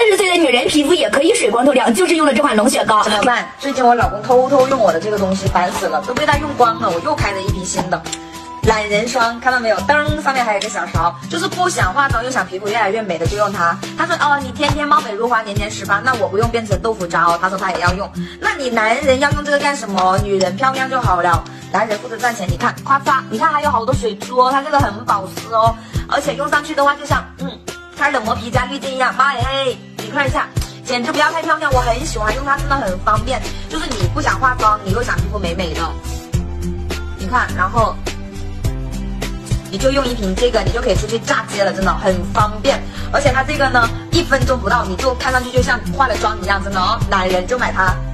30岁的女人皮肤也可以水光透亮，就是用了这款龙血膏。 怎么办？最近我老公偷偷用我的这个东西，烦死了，都被他用光了。我又开了一批新的懒人霜，看到没有？噔，上面还有一个小勺，就是不想化妆又想皮肤越来越美的就用它。他说哦，你天天貌美如花，年年18，那我不用变成豆腐渣哦。他说他也要用，那你男人要用这个干什么？女人漂亮就好了，男人负责赚钱。你看，夸嚓，你看还有好多水珠哦，它这个很保湿哦，而且用上去的话就像开了磨皮加滤镜一样，妈耶！你看一下。简直不要太漂亮，我很喜欢用它，真的很方便。就是你不想化妆，你又想皮肤美美的，你看，然后你就用一瓶这个，你就可以出去炸街了，真的很方便。而且它这个呢，1分钟不到，你就看上去就像化了妆一样，真的哦，男人就买它。